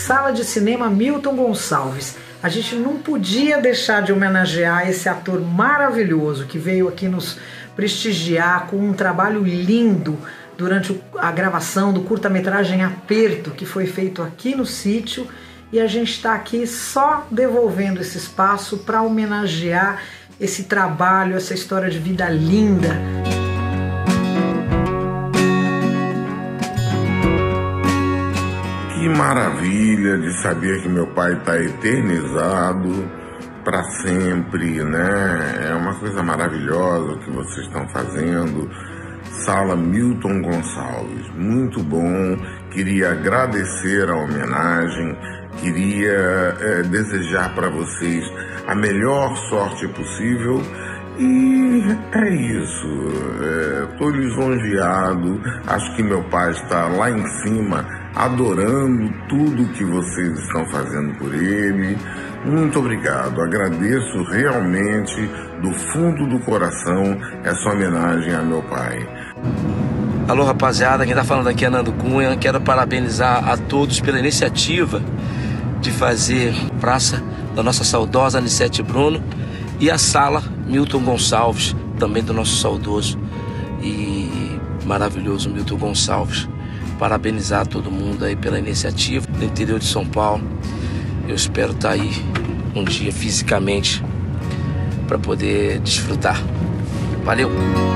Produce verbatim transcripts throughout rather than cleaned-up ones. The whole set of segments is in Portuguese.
Sala de Cinema Milton Gonçalves. A gente não podia deixar de homenagear esse ator maravilhoso que veio aqui nos prestigiar com um trabalho lindo durante a gravação do curta-metragem Aperto, que foi feito aqui no sítio, e a gente está aqui só devolvendo esse espaço para homenagear esse trabalho, essa história de vida linda. Que maravilha de saber que meu pai está eternizado para sempre, né? É uma coisa maravilhosa o que vocês estão fazendo. Sala Milton Gonçalves, muito bom. Queria agradecer a homenagem, queria é, desejar para vocês a melhor sorte possível. E é isso, estou é, lisonjeado, acho que meu pai está lá em cima adorando tudo que vocês estão fazendo por ele. Muito obrigado, agradeço realmente do fundo do coração essa homenagem a meu pai. Alô rapaziada, quem está falando aqui é Nando Cunha. Quero parabenizar a todos pela iniciativa de fazer praça da nossa saudosa Anissete Bruno e a Sala Milton Gonçalves, também do nosso saudoso e maravilhoso Milton Gonçalves. Parabenizar todo mundo aí pela iniciativa do interior de São Paulo. Eu espero estar aí um dia fisicamente para poder desfrutar. Valeu!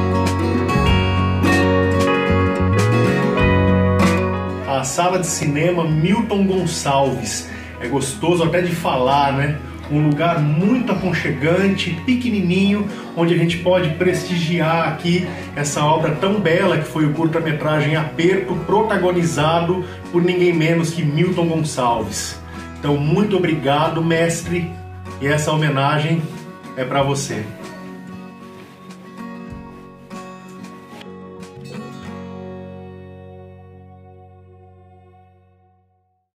A Sala de Cinema Milton Gonçalves. É gostoso até de falar, né? Um lugar muito aconchegante, pequenininho, onde a gente pode prestigiar aqui essa obra tão bela que foi o curta-metragem Aperto, protagonizado por ninguém menos que Milton Gonçalves. Então, muito obrigado, mestre, e essa homenagem é para você.